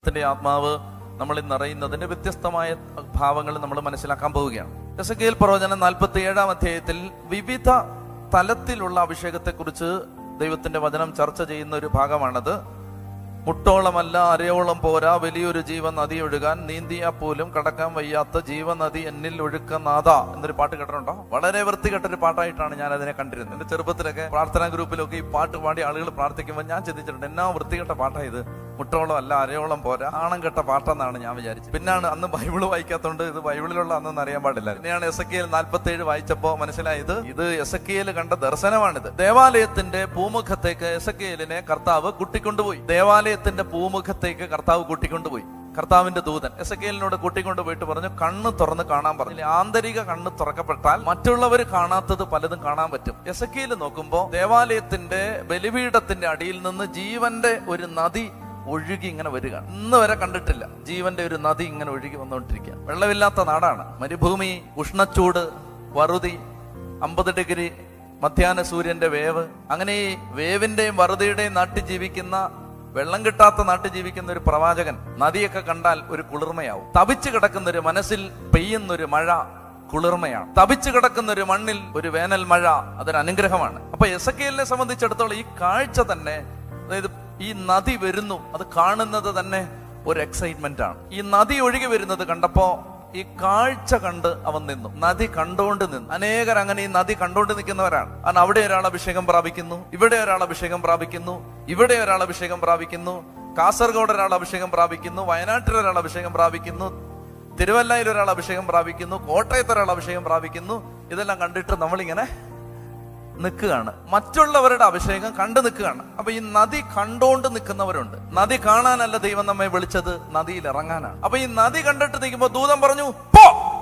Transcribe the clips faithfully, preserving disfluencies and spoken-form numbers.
ത്തിന്റെ ആത്മാവ് നമ്മളിൽ നിറയുന്നതിന്റെ വ്യത്യസ്തമായ ഭാവങ്ങൾ നമ്മൾ മനസ്സിലാക്കാൻ പോവുകയാണ്. എസെക്കിയേൽ പ്രവചനം നാൽപ്പത്തി ഏഴാം അധ്യായത്തിൽ വിവിധ തലത്തിലുള്ള അഭിഷേകത്തെക്കുറിച്ച് ദൈവത്തിന്റെ വചനം ചർച്ച ചെയ്യുന്ന ഒരു ഭാഗമാണത്. മുട്ടോളമല്ല അരയോളം പോരാ, വലിയൊരു ജീവനദി ഒഴുകാൻ, നീന്തിയാ പോലും കടക്കാൻ വയ്യാത്ത ജീവനദി എന്നിൽ ഒഴുക്കനാഥ എന്നൊരു പാട്ട് കേട്ടിട്ടുണ്ടോ? വളരെ വൃത്തികെട്ടൊരു പാട്ടായിട്ടാണ് ഞാൻ അതിനെ കണ്ടിരുന്നത്. എന്റെ ചെറുപ്പത്തിലൊക്കെ പ്രാർത്ഥനാ ഗ്രൂപ്പിലൊക്കെ ഈ പാട്ട് പാടി ആളുകൾ പ്രാർത്ഥിക്കുമ്പോൾ ഞാൻ ചിന്തിച്ചിട്ടുണ്ട്, എന്നാ വൃത്തികെട്ട പാട്ടാ ഇത്, മുട്ടോളം അല്ല അരയോളം പോരാ, ആണം കെട്ട പാട്ടെന്നാണ് ഞാൻ വിചാരിച്ചത്. പിന്നാണ് അന്ന് ബൈബിള് വായിക്കാത്തതുകൊണ്ട് ഇത് ബൈബിളിലുള്ള അന്നൊന്നും അറിയാൻ പാടില്ല. പിന്നെയാണ് എസെക്കിയേൽ നാൽപ്പത്തി ഏഴ് വായിച്ചപ്പോ മനസ്സിലായത് ഇത് എസെക്കിയേൽ കണ്ട ദർശനമാണിത്. ദേവാലയത്തിന്റെ പൂമുഖത്തേക്ക് എസെക്കിയേലിനെ കർത്താവ് കൂട്ടിക്കൊണ്ടുപോയി. ദേവാലയത്തിന്റെ പൂമുഖത്തേക്ക് കർത്താവ് കൂട്ടിക്കൊണ്ടുപോയി. കർത്താവിന്റെ ദൂതൻ എസെക്കിയേലിനോട് കൂട്ടിക്കൊണ്ടുപോയിട്ട് പറഞ്ഞു, കണ്ണ് തുറന്ന് കാണാൻ പറഞ്ഞു. ആന്തരിക കണ്ണ് തുറക്കപ്പെട്ടാൽ മറ്റുള്ളവർ കാണാത്തത് പലതും കാണാൻ പറ്റും. എസെക്കിയേൽ നോക്കുമ്പോ ദേവാലയത്തിന്റെ ബലിപീഠത്തിന്റെ അടിയിൽ നിന്ന് ജീവന്റെ ഒരു നദി ഒഴുകി ഇങ്ങനെ വരിക. ഇന്ന് വരെ കണ്ടിട്ടില്ല. ജീവന്റെ ഒരു നദി ഇങ്ങനെ ഒഴുകി വന്നുകൊണ്ടിരിക്കുക. വെള്ളമില്ലാത്ത നാടാണ്, മരുഭൂമി, ഉഷ്ണച്ചൂട്, വറുതി, അമ്പത് ഡിഗ്രി മധ്യാഹ്ന സൂര്യന്റെ വേവ്. അങ്ങനെ ഈ വേവിന്റെയും വറുതിയുടെയും നാട്ടിൽ ജീവിക്കുന്ന, വെള്ളം കിട്ടാത്ത നാട്ടിൽ ജീവിക്കുന്ന ഒരു പ്രവാചകൻ നദിയൊക്കെ കണ്ടാൽ ഒരു കുളിർമയാവും. തപിച്ചു കിടക്കുന്ന ഒരു മനസ്സിൽ പെയ്യുന്നൊരു മഴ കുളിർമയാണ്. തപിച്ചു കിടക്കുന്ന ഒരു മണ്ണിൽ ഒരു വേനൽ മഴ, അതൊരു അനുഗ്രഹമാണ്. അപ്പൊ എസെക്കിയേലിനെ സംബന്ധിച്ചിടത്തോളം ഈ കാഴ്ച തന്നെ, അതായത് ഈ നദി വരുന്നു, അത് കാണുന്നത് തന്നെ ഒരു എക്സൈറ്റ്മെന്റ് ആണ്. ഈ നദി ഒഴുകി വരുന്നത് കണ്ടപ്പോ ഈ കാഴ്ച കണ്ട് അവൻ നിന്നു, നദി കണ്ടുകൊണ്ട് നിന്നു. അനേകർ അങ്ങനെ ഈ നദി കണ്ടുകൊണ്ട് നിൽക്കുന്നവരാണ്. കാരണം അവിടെ ഒരാൾ അഭിഷേകം പ്രാപിക്കുന്നു, ഇവിടെ ഒരാൾ അഭിഷേകം പ്രാപിക്കുന്നു, ഇവിടെ ഒരാൾ അഭിഷേകം പ്രാപിക്കുന്നു, കാസർഗോഡ് ഒരാൾ അഭിഷേകം പ്രാപിക്കുന്നു, വയനാട്ടിൽ ഒരാൾ അഭിഷേകം പ്രാപിക്കുന്നു, തിരുവല്ലയിൽ ഒരാൾ അഭിഷേകം പ്രാപിക്കുന്നു, കോട്ടയത്ത് ഒരാൾ അഭിഷേകം പ്രാപിക്കുന്നു. ഇതെല്ലാം കണ്ടിട്ട് നമ്മളിങ്ങനെ നിൽക്കുകയാണ്, മറ്റുള്ളവരുടെ അഭിഷേകം കണ്ടു നിൽക്കുകയാണ്. അപ്പൊ ഈ നദി കണ്ടോണ്ട് നിൽക്കുന്നവരുണ്ട്. നദി കാണാനല്ല ദൈവം നമ്മെ വിളിച്ചത്, നദിയിൽ ഇറങ്ങാനാണ്. അപ്പൊ ഈ നദി കണ്ടിട്ട് നിൽക്കുമ്പോ ദൂതൻ പറഞ്ഞു, പോ.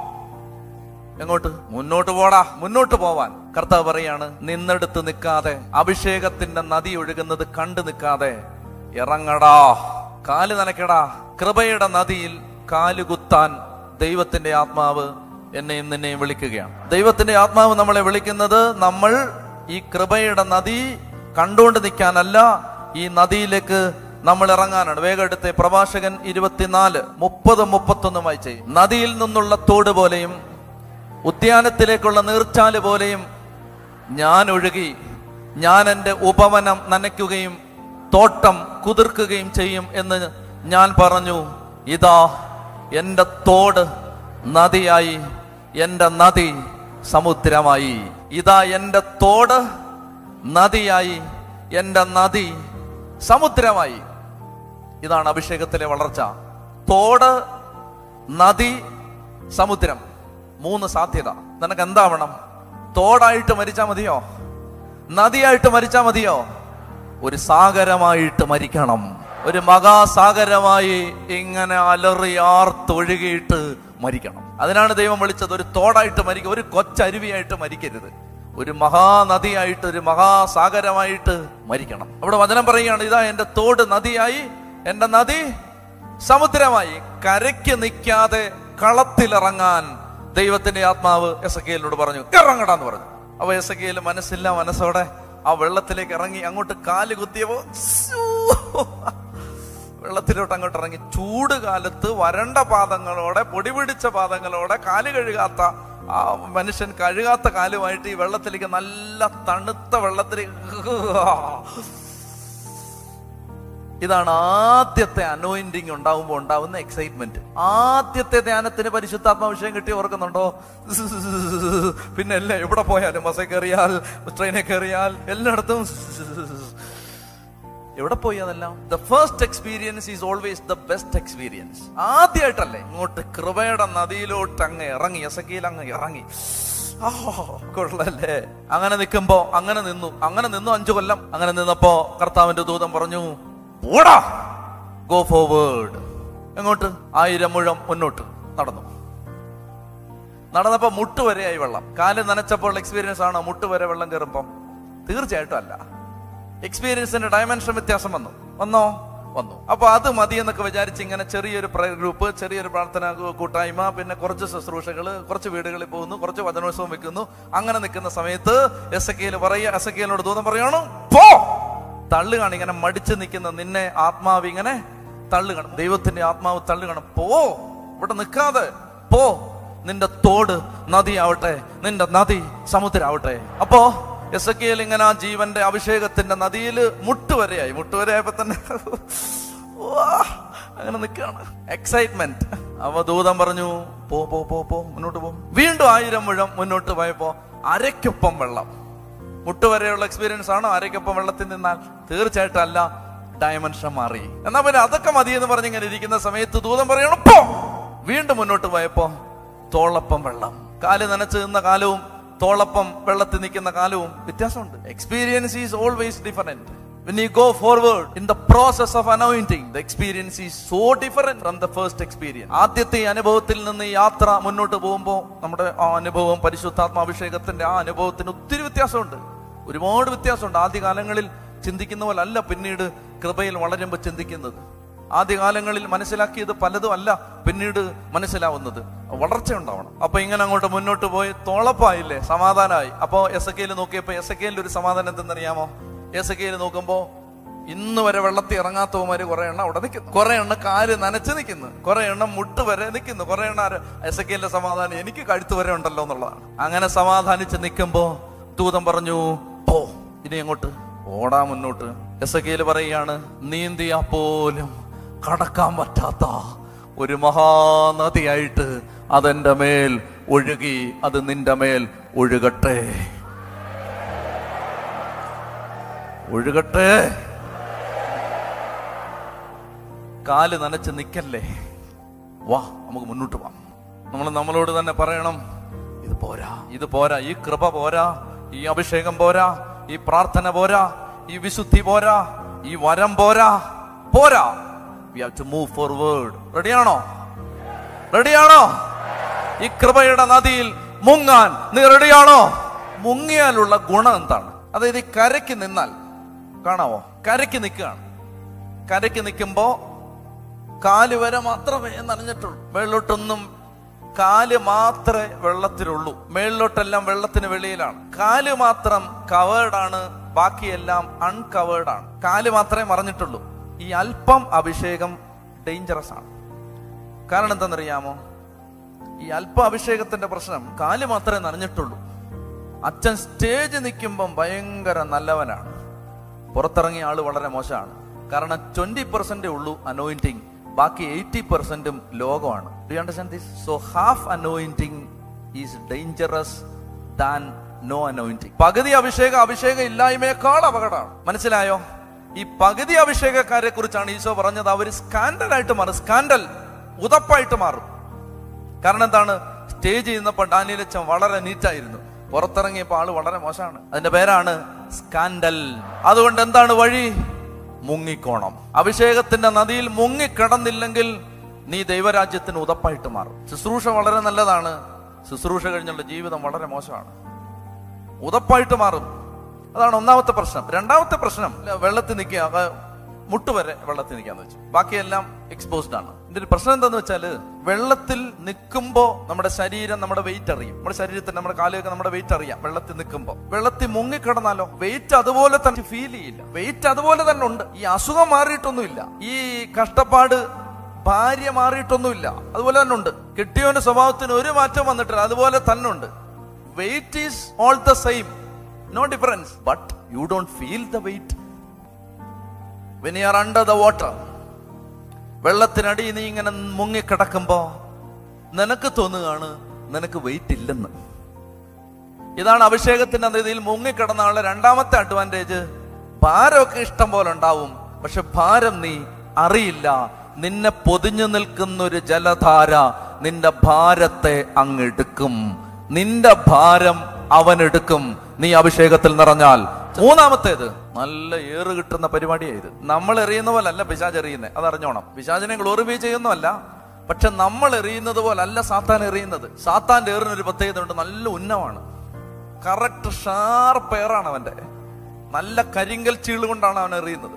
എങ്ങോട്ട്? മുന്നോട്ട് പോടാ. മുന്നോട്ട് പോവാൻ കർത്താവ് പറയാണ്, നിന്നെടുത്ത് നിൽക്കാതെ, അഭിഷേകത്തിന്റെ നദി ഒഴുകുന്നത് കണ്ടു നിൽക്കാതെ ഇറങ്ങടാ, കാല് നനയ്ക്കടാ. കൃപയുടെ നദിയിൽ കാലുകുത്താൻ ദൈവത്തിന്റെ ആത്മാവ് എന്നെയും നിന്നെയും വിളിക്കുകയാണ്. ദൈവത്തിന്റെ ആത്മാവ് നമ്മളെ വിളിക്കുന്നത് നമ്മൾ ഈ കൃപയുടെ നദി കണ്ടുകൊണ്ട് നിൽക്കാനല്ല, ഈ നദിയിലേക്ക് നമ്മൾ ഇറങ്ങാനാണ്. വേഗം എടുത്ത് പ്രഭാഷകൻ ഇരുപത്തിനാല് മുപ്പത് മുപ്പത്തൊന്ന് വായിച്ചേ. നദിയിൽ നിന്നുള്ള തോട് പോലെയും ഉദ്യാനത്തിലേക്കുള്ള നീർച്ചാല് പോലെയും ഞാൻ ഒഴുകി, ഞാൻ എൻ്റെ ഉപവനം നനയ്ക്കുകയും തോട്ടം കുതിർക്കുകയും ചെയ്യും എന്ന് ഞാൻ പറഞ്ഞു. ഇതാ എൻ്റെ തോട് നദിയായി, എൻ്റെ നദി സമുദ്രമായി. ഇതാ എൻ്റെ തോട് നദിയായി, എൻ്റെ നദി സമുദ്രമായി. ഇതാണ് അഭിഷേകത്തിലെ വളർച്ച. തോട്, നദി, സമുദ്രം, മൂന്ന് സാധ്യത. നിനക്ക് എന്താവണം? തോടായിട്ട് മരിച്ചാ മതിയോ? നദിയായിട്ട് മരിച്ചാ മതിയോ? ഒരു സാഗരമായിട്ട് മരിക്കണം. ഒരു മഹാസാഗരമായി ഇങ്ങനെ അലറിയാർത്തൊഴുകിയിട്ട് മരിക്കണം. അതിനാണ് ദൈവം വിളിച്ചത്. ഒരു തോടായിട്ട് മരിക്കുക, ഒരു കൊച്ചരുവിയായിട്ട് മരിക്കരുത്. ഒരു മഹാനദിയായിട്ട്, ഒരു മഹാസാഗരമായിട്ട് മരിക്കണം. അവിടെ വചനം പറയുകയാണ്, ഇതാ എൻ്റെ തോട് നദിയായി, എൻ്റെ നദി സമുദ്രമായി. കരയ്ക്ക് നിൽക്കാതെ കളത്തിലിറങ്ങാൻ ദൈവത്തിന്റെ ആത്മാവ് എസെക്കിയേലിനോട് പറഞ്ഞു, ഇറങ്ങടാന്ന് പറഞ്ഞു. അപ്പൊ എസെക്കിയേൽ മനസ്സില്ല മനസ്സോടെ ആ വെള്ളത്തിലേക്ക് ഇറങ്ങി. അങ്ങോട്ട് കാല് കുത്തിയപ്പോ വെള്ളത്തിലോട്ട് അങ്ങോട്ട് ഇറങ്ങി. ചൂട് കാലത്ത് വരണ്ട പാദങ്ങളോടെ, പൊടി പിടിച്ച പാദങ്ങളോടെ, കാല് കഴുകാത്ത ആ മനുഷ്യൻ കഴുകാത്ത കാലുമായിട്ട് ഈ വെള്ളത്തിലേക്ക്, നല്ല തണുത്ത വെള്ളത്തിലേക്ക്. ഇതാണ് ആദ്യത്തെ അനോയിന്റിങ് ഉണ്ടാവുമ്പോൾ ഉണ്ടാവുന്ന എക്സൈറ്റ്മെന്റ്. ആദ്യത്തെ ധ്യാനത്തിന് പരിശുദ്ധാത്മാഭിഷേകം കിട്ടി ഓർക്കുന്നുണ്ടോ? പിന്നെ എല്ലാം എവിടെ പോയാലും, ബസ്സിൽ കയറിയാൽ, ട്രെയിനിൽ കയറിയാൽ, എല്ലായിടത്തും എവിടെ പോയി അതെല്ലാം. The first experience is always the best experience. ആദ്യമായിട്ടല്ലേ ഇങ്ങോട്ട് കൃപയുടെ നദിയിലോട്ട് അങ്ങ് ഇറങ്ങി, എസെക്കിയേൽ അങ്ങ് ഇറങ്ങി. കൊള്ളല്ലേ? അങ്ങനെ നിൽക്കുമ്പോ അങ്ങനെ നിന്നു, അങ്ങനെ നിന്നു അഞ്ചു കൊല്ലം. അങ്ങനെ നിന്നപ്പോ കർത്താവിന്റെ ദൂതൻ പറഞ്ഞു, ഓടാ, ഗോ ഫോർവേഡ്. എങ്ങോട്ട്? ആയിരം മുഴം മുന്നോട്ട് നടന്നു. നടന്നപ്പോ മുട്ടുവരെയായി വെള്ളം. കാല് നനച്ചപ്പോൾ എക്സ്പീരിയൻസ് ആണോ മുട്ടുവരെ വെള്ളം കയറുമ്പം? തീർച്ചയായിട്ടും അല്ല. എക്സ്പീരിയൻസിന്റെ ഡയമെൻഷൻ വ്യത്യാസം വന്നു വന്നോ വന്നു അപ്പൊ അത് മതി എന്നൊക്കെ വിചാരിച്ച് ഇങ്ങനെ ചെറിയൊരു പ്രയർ ഗ്രൂപ്പ്, ചെറിയൊരു പ്രാർത്ഥന കൂട്ടായ്മ, പിന്നെ കുറച്ച് ശുശ്രൂഷകള്, കുറച്ച് വീടുകളിൽ പോകുന്നു, കുറച്ച് വചനോത്സവം വെക്കുന്നു. അങ്ങനെ നിൽക്കുന്ന സമയത്ത് എസെക്കിയേൽ പറയുക, എസെക്കിയേലിനോട് ദൂതൻ പറയണം, പോ. തള്ളുകയാണ്. ഇങ്ങനെ മടിച്ചു നിൽക്കുന്ന നിന്നെ ആത്മാവ് ഇങ്ങനെ തള്ളുകണം, ദൈവത്തിന്റെ ആത്മാവ് തള്ളുകണം. പോ, ഇവിടെ നിൽക്കാതെ പോ, നിന്റെ തോട് നദിയാവട്ടെ, നിന്റെ നദി സമുദ്രമാവട്ടെ. അപ്പോ എസെക്കിയേൽ ഇങ്ങനെ ആ ജീവന്റെ അഭിഷേകത്തിന്റെ നദിയില് മുട്ടുവരെയായി. മുട്ടുവരെയായപ്പോ തന്നെ അങ്ങനെ നിൽക്കുകയാണ്, എക്സൈറ്റ്മെന്റ്. അവ ദൂതൻ പറഞ്ഞു, പോ പോ പോ പോ മുന്നോട്ട് പോ. വീണ്ടും ആയിരം മുഴം മുന്നോട്ട് പോയപ്പോ അരയ്ക്കൊപ്പം വെള്ളം. മുട്ടുവരെയുള്ള എക്സ്പീരിയൻസ് ആണോ അരയ്ക്കൊപ്പം വെള്ളത്തിൽ നിന്നാൽ? തീർച്ചയായിട്ടും അല്ല, ഡയമെൻഷൻ മാറി. എന്നാ പിന്നെ അതൊക്കെ മതി എന്ന് പറഞ്ഞ് ഇങ്ങനെ ഇരിക്കുന്ന സമയത്ത് ദൂതൻ പറയണം പോ. വീണ്ടും മുന്നോട്ട് പോയപ്പോ തോളപ്പം വെള്ളം. കാല് നനച്ച് നിന്ന കാലവും തോളപ്പം വെള്ളത്തിൽ നിൽക്കുന്ന കാലവും വ്യത്യാസമുണ്ട്. Experience is always different. When you go forward in the process of anointing, the experience is so different from the first experience. ആദ്യത്തെ അനുഭവത്തിൽ നിന്ന് യാത്ര മുന്നോട്ട് പോകുമ്പോൾ നമ്മുടെ ആ അനുഭവം, പരിശുദ്ധാത്മാഭിഷേകത്തിന്റെ ആ അനുഭവത്തിന് ഒത്തിരി വ്യത്യാസമുണ്ട്, ഒരുപാട് വ്യത്യാസമുണ്ട്. ആദ്യകാലങ്ങളിൽ ചിന്തിക്കുന്ന പോലെ അല്ല പിന്നീട് കൃപയിൽ വളരുമ്പോൾ ചിന്തിക്കുന്നത്. ആദ്യകാലങ്ങളിൽ മനസ്സിലാക്കിയത് പലതും അല്ല പിന്നീട് മനസ്സിലാവുന്നത്. വളർച്ച ഉണ്ടാവണം. അപ്പൊ ഇങ്ങനെ അങ്ങോട്ട് മുന്നോട്ട് പോയി തോളപ്പായില്ലേ, സമാധാനമായി. അപ്പൊ എസെക്കിയേൽ നോക്കിയപ്പോ എസെക്കിയേലിന്റെ ഒരു സമാധാനം എന്തെന്നറിയാമോ? എസെക്കിയേൽ നോക്കുമ്പോ ഇന്ന് വരെ വെള്ളത്തിൽ ഇറങ്ങാത്തവന്മാര് കുറെ എണ്ണം അവിടെ നിൽക്കുന്നു, കുറെ എണ്ണം കാല് നനച്ച് നിൽക്കുന്നു, കുറെ എണ്ണം മുട്ട് വരെ നിൽക്കുന്നു, കുറെ എണ്ണം. എസെക്കിയേലിന്റെ സമാധാനം എനിക്ക് കഴുത്ത് വരെ ഉണ്ടല്ലോ എന്നുള്ളതാണ്. അങ്ങനെ സമാധാനിച്ച് നിൽക്കുമ്പോ ദൂതൻ പറഞ്ഞു പോ, ഇനി അങ്ങോട്ട് ഓടാ മുന്നോട്ട്. എസെക്കിയേൽ പറയുകയാണ്, നീന്തിയാ പോലും കടക്കാൻ പറ്റാത്ത ഒരു മഹാനദിയായിട്ട് അതെന്റെ മേൽ ഒഴുകി, അത് നിന്റെ മേൽ ഒഴുകട്ടെ, ഒഴുകട്ടെ. കാല് നനച്ച് നിക്കല്ലേ, വാ നമുക്ക് മുന്നോട്ട് പോവാം. നമ്മൾ നമ്മളോട് തന്നെ പറയണം, ഇത് പോരാ, ഇത് പോരാ, ഈ കൃപ പോരാ, ഈ അഭിഷേകം പോരാ, ഈ പ്രാർത്ഥന പോരാ, ഈ വിശുദ്ധി പോരാ, ഈ വരം പോരാ, പോരാ. We have to move forward. റെഡിയാണോ? റെഡിയാണോ? ഈ കൃപയുടെ നദിയിൽ മുങ്ങാൻ നീ റെഡിയാണോ? മുങ്ങിയാലുള്ള ഗുണം എന്താണ്? അതായത് ഈ കരയ്ക്ക് നിന്നാൽ കാണാവോ, കരയ്ക്ക് നിൽക്കുകയാണ്. കരയ്ക്ക് നിൽക്കുമ്പോ കാല് വരെ മാത്രമേ നനഞ്ഞിട്ടുള്ളൂ, മേളിലോട്ടൊന്നും. കാല് മാത്രമേ വെള്ളത്തിലുള്ളൂ, മേളിലോട്ടെല്ലാം വെള്ളത്തിന് വെളിയിലാണ്. കാല് മാത്രം കവേർഡാണ്, ബാക്കിയെല്ലാം അൺകവേർഡാണ്. കാല് മാത്രമേ മറഞ്ഞിട്ടുള്ളൂ. ഈ അല്പം അഭിഷേകം ഡേഞ്ചറസ് ആണ്. കാരണം എന്താണെന്നറിയാമോ? ഈ അല്പ അഭിഷേകത്തിന്റെ പ്രശ്നം, കാല് മാത്രമേ നനഞ്ഞിട്ടുള്ളൂ. അച്ഛൻ സ്റ്റേജ് നിൽക്കുമ്പം ഭയങ്കര നല്ലവനാണ്, പുറത്തിറങ്ങിയ ആള് വളരെ മോശമാണ്. കാരണം ട്വന്റി പെർസെന്റേ ഉള്ളൂ അനോയിന്റിങ്, ബാക്കി എയ്റ്റി പെർസെന്റും ലോകമാണ്. Do you understand this? So half anointing is dangerous than no anointing. പകുതി അഭിഷേകം അഭിഷേകം ഇല്ലായ്മയേക്കാൾ അപകടമാണ്. മനസ്സിലായോ? ഈ പകുതി അഭിഷേകക്കാരെ കുറിച്ചാണ് ഈശോ പറഞ്ഞത്, അവർ സ്കാൻഡലായിട്ട് മാറും, സ്കാൻഡൽ, ഉതപ്പായിട്ട് മാറും. കാരണം എന്താണ്? സ്റ്റേജ് ചെയ്യുന്നപ്പോൾ ഡാനിയേലച്ചൻ വളരെ നീറ്റായിരുന്നു, പുറത്തിറങ്ങിയപ്പോൾ ആള് വളരെ മോശമാണ്. അതിന്റെ പേരാണ് സ്കാൻഡൽ. അതുകൊണ്ട് എന്താണ് വഴി? മുങ്ങിക്കോണം. അഭിഷേകത്തിന്റെ നദിയിൽ മുങ്ങിക്കിടന്നില്ലെങ്കിൽ നീ ദൈവരാജ്യത്തിന് ഉതപ്പായിട്ട് മാറും. ശുശ്രൂഷ വളരെ നല്ലതാണ്, ശുശ്രൂഷ കഴിഞ്ഞുള്ള ജീവിതം വളരെ മോശമാണ്, ഉതപ്പായിട്ട് മാറും. അതാണ് ഒന്നാമത്തെ പ്രശ്നം. രണ്ടാമത്തെ പ്രശ്നം, വെള്ളത്തിൽ നിൽക്കുക, മുട്ടുവരെ വെള്ളത്തിൽ നിൽക്കാന്ന് വെച്ചു, ബാക്കിയെല്ലാം എക്സ്പോസ്ഡ് ആണ്. ഇതിന്റെ ഒരു പ്രശ്നം എന്താന്ന് വെച്ചാല്, വെള്ളത്തിൽ നിൽക്കുമ്പോ നമ്മുടെ ശരീരം നമ്മുടെ വെയിറ്റ് അറിയും, നമ്മുടെ ശരീരത്തിൽ നമ്മുടെ കാലുകൾക്ക് നമ്മുടെ വെയിറ്റ് അറിയാം. വെള്ളത്തിൽ നിൽക്കുമ്പോ വെള്ളത്തിൽ മുങ്ങിക്കിടന്നാലോ വെയിറ്റ് അതുപോലെ തന്നെ ഫീൽ ചെയ്യില്ല, വെയിറ്റ് അതുപോലെ തന്നെ ഉണ്ട്. ഈ അസുഖം മാറിയിട്ടൊന്നുമില്ല, ഈ കഷ്ടപ്പാട് ഭാര്യ മാറിയിട്ടൊന്നുമില്ല, അതുപോലെ തന്നെ ഉണ്ട്. കെട്ടിയവന്റെ സ്വഭാവത്തിന് ഒരു മാറ്റം വന്നിട്ടില്ല, അതുപോലെ തന്നെ ഉണ്ട്. Weight is all the same, no difference, but you don't feel the weight when you are under the water. വെള്ളത്തിനടി നീ ഇങ്ങനെ മുങ്ങിക്കിടക്കുമ്പോ നിനക്ക് തോന്നുകയാണ് നിനക്ക് വെയിറ്റ് ഇല്ലെന്ന്. ഇതാണ് അഭിഷേകത്തിന്റെ നദിയിൽ മുങ്ങിക്കിടന്ന ആളുടെ രണ്ടാമത്തെ അഡ്വാൻറ്റേജ്. ഭാരമൊക്കെ ഇഷ്ടം പോലെ ഉണ്ടാവും, പക്ഷെ ഭാരം നീ അറിയില്ല. നിന്നെ പൊതിഞ്ഞു നിൽക്കുന്നൊരു ജലധാര നിന്റെ ഭാരത്തെ അങ്ങെടുക്കും, നിന്റെ ഭാരം അവൻ എടുക്കും, നീ അഭിഷേകത്തിൽ നിറഞ്ഞാൽ. മൂന്നാമത്തേത്, നല്ല ഏറ് കിട്ടുന്ന പരിപാടിയായത്. നമ്മൾ എറിയുന്ന പോലെ അല്ല പിശാച് എറിയുന്നത്, അതറിഞ്ഞോണം. പിശാചിനെ ഗ്ലോറിഫൈ ചെയ്യുന്നതല്ല, പക്ഷെ നമ്മൾ എറിയുന്നത് പോലെ അല്ല സാത്താൻ എറിയുന്നത്. സാത്താന്റെ ഏറിനൊരു പ്രത്യേകത ഉണ്ട്, നല്ല ഉന്നമാണ്, കറക്റ്റ് ഷാർപ്പ് എയറാണ് അവന്റെ, നല്ല കരിങ്കൽ ചീള് കൊണ്ടാണ് അവൻ എറിയുന്നത്.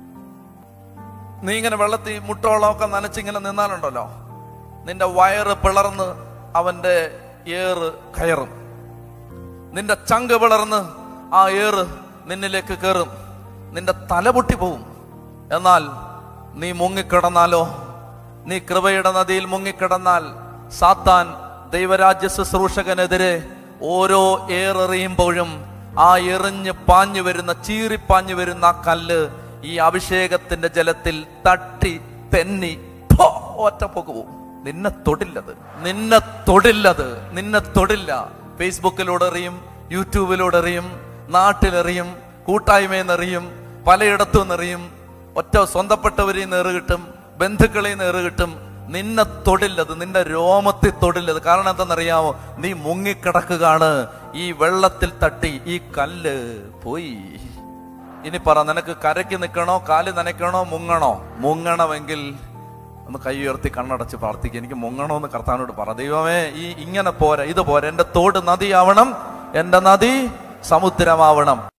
നീ ഇങ്ങനെ വെള്ളത്തിൽ മുട്ടോളമൊക്കെ നനച്ചിങ്ങനെ നിന്നാലുണ്ടല്ലോ, നിന്റെ വയറ് പിളർന്ന് അവന്റെ ഏറ് കയറും, നിന്റെ ചങ്ക് പിളർന്ന് ആ ഏറ് നിന്നിലേക്ക് കയറും, നിന്റെ തല പൊട്ടി പോവും. എന്നാൽ നീ മുങ്ങിക്കിടന്നാലോ? നീ കൃപയുടെ നദിയിൽ മുങ്ങിക്കിടന്നാൽ സാത്താൻ ദൈവരാജ്യ ശുശ്രൂഷകനെതിരെ ഓരോ ഏറെറിയുമ്പോഴും ആ എറിഞ്ഞ് പാഞ്ഞു വരുന്ന ചീറിപ്പാഞ്ഞു വരുന്ന ആ കല്ല് ഈ അഭിഷേകത്തിന്റെ ജലത്തിൽ തട്ടി തെന്നി ഒറ്റപ്പോക്ക് പോവും. നിന്നെ തൊടില്ലത്, നിന്നെ തൊടില്ലത്, നിന്നെ തൊടില്ല. ഫേസ്ബുക്കിലൂടെ എറിയും, യൂട്യൂബിലൂടെ എറിയും, നാട്ടിലെറിയും, കൂട്ടായ്മയിൽ നിന്നെറിയും, പലയിടത്തും നിന്നെറിയും, ഒറ്റ സ്വന്തപ്പെട്ടവരിൽ നിന്ന് എറി കിട്ടും, ബന്ധുക്കളിൽ നിന്ന് എറി കിട്ടും. നിന്നെ തൊടില്ലത്, നിന്റെ രോമത്തിൽ തൊടില്ലത്. കാരണം എന്താണെന്നറിയാമോ? നീ മുങ്ങിക്കിടക്കുകയാണ്. ഈ വെള്ളത്തിൽ തട്ടി ഈ കല്ല് പോയി. ഇനി പറ, നിനക്ക് കരയ്ക്ക് നിൽക്കണോ, കാല് നനയ്ക്കണോ, മുങ്ങണോ? മുങ്ങണമെങ്കിൽ ഒന്ന് കൈ ഉയർത്തി കണ്ണടച്ച് പ്രാർത്ഥിക്കുക. എനിക്ക് മുങ്ങണോന്ന് കർത്താവിനോട് പറ. ദൈവമേ, ഈ ഇങ്ങനെ പോരാ, ഇത് പോരാ. എന്റെ തോട് നദിയാവണം, എന്റെ നദി സമുദ്രമാവണം.